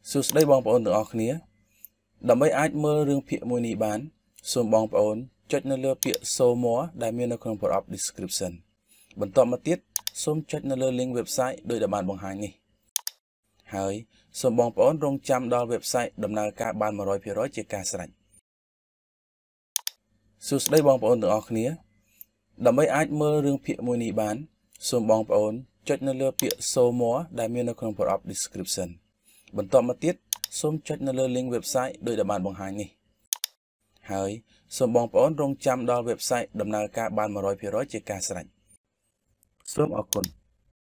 សួស្តីបងប្អូនទាំងអស់គ្នាដើម្បីអាចមើលរឿងភាគមួយនេះបានសូមបងប្អូនចុចនៅលើពាក្យ show more ដែលមាននៅក្នុងប្រអប់ description បន្ទាប់មកទៀតសូមចុចនៅលើ link website ដោយដែលបានបង្ហាញនេះហើយសូមបងប្អូនរងចាំដល់ website ដំណើរការបាន 100% ជាការស្រេចសួស្តីបងប្អូនទាំងអស់គ្នាដើម្បីអាចមើលរឿងភាគមួយនេះបានសូមបងប្អូនចុចនៅលើពាក្យ show more ដែលមាននៅក្នុងប្រអប់ description បន្ទាប់មកទៀតសូមចុចនៅលើ link website ដោយដែលបានបង្ហាញនេះហើយសូមបងប្អូនរងចាំដល់ website ដំណើរការបាន 100% ជាការស្រេចសូមអរគុណ